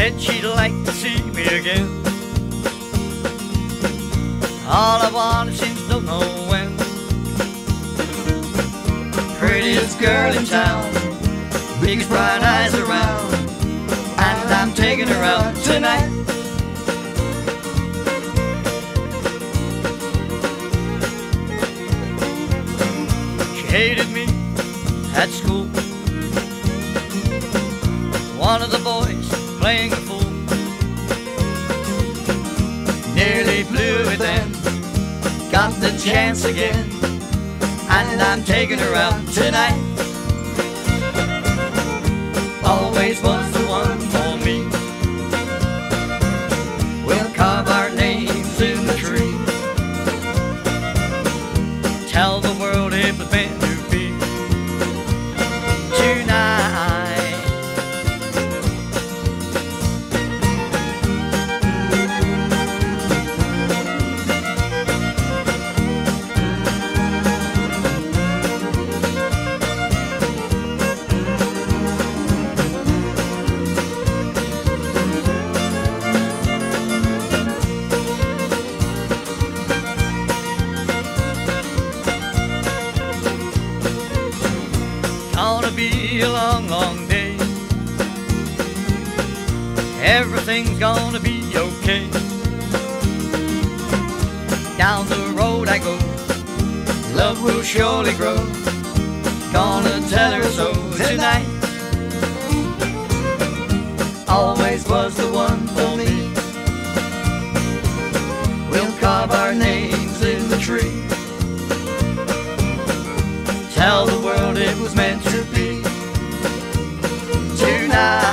said she'd like to see me again. All I wanted since don't know when. Prettiest girl in town, biggest bright eyes around, and I'm taking her out tonight. She hated me at school, one of the boys playing a fool. Nearly blew it then, got the chance again, and I'm taking her out tonight. Always was the one for me. We'll carve our names in the tree, tell the world it was meant to be tonight. Gonna be a long, long day. Everything's gonna be okay. Down the road I go, love will surely grow. Gonna tell her so tonight. Always was the one for me. We'll carve our names in the tree, tell the world it was meant to be tonight.